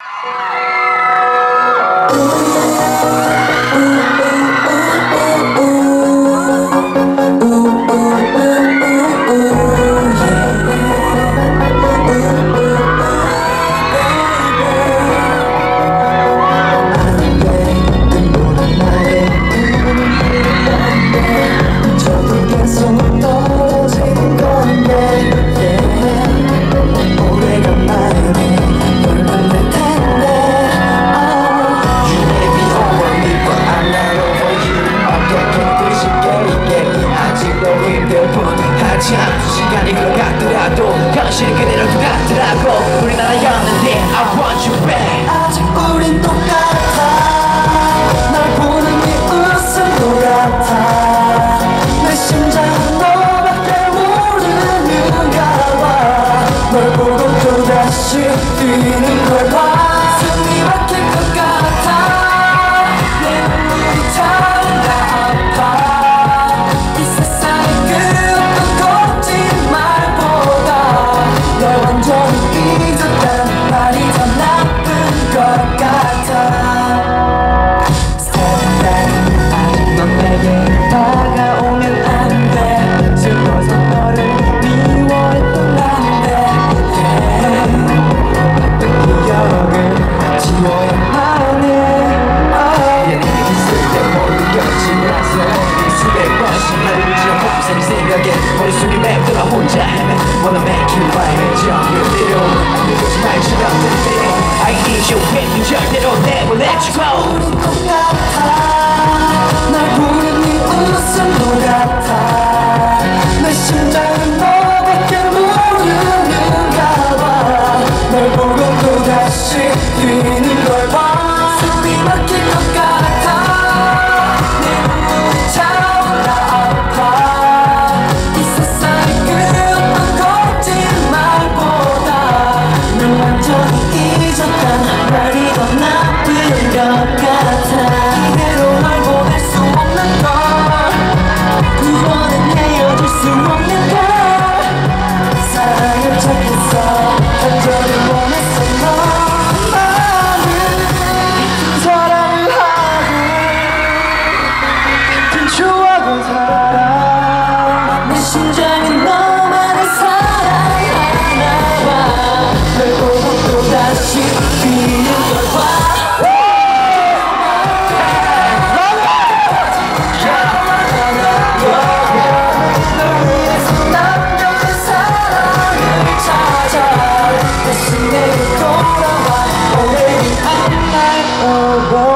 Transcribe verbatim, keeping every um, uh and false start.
시간이 흘러갔더라도 현실은 그대로 똑같더라고. 우리나라였는데 I want you back. 아직 우린 똑같아. 날 보는 네 웃음도 같아. 내 심장은 너밖에 모르는가 봐. 널 보고 또다시 뛰는 걸 봐. 숨이 막힐 것 같아. 내 눈물이 차올라 아파. 이 세상에 그 널 완전히 잊었단 말이 더 나쁜 것 같아. Step 아직 넌 내게 다가오면 안 돼. 슬퍼서 너를 미워했던 난데 yeah. 기억을 지워야만 해. 얘네가 있을 때 모르겠지. 나서 수백 번씩 나를 지어 곱셈이 생각에 머릿속이 맴돌아 혼자 헤매. Wanna make you right. 정글대로 아무것도 말지 않는데 I need you with me. 절대로 never let you go. 우린 똑같아. 날 보는 네 웃음도 같아. 내 심장은 너밖에 모르는가 봐. 널 보고 또다시 뛰는 걸 봐. 숨이 막힐 것 같아. 내 눈물이 차올라 아파. 이 세상에 그 어떤 거짓말보다 널 완전히 잊었단 말이 더 나쁜 것 같아. 이대로 널 보낼 수 없는 걸. 두 번은 헤어질 수 없는 걸. 사랑을 찾겠어. 간절히 원했어. 너만을 사랑을 하고 긴 추억을 살아. 내 심장은 너만을 사랑하나 봐. 널 보고 또다시 뛰는 걸 봐. 널 위해서 남겨진 사랑을 찾아. 다시 내게 돌아와. Already I'm not over.